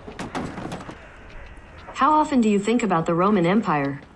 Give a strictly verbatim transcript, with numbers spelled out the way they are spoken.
How often do you think about the Roman Empire?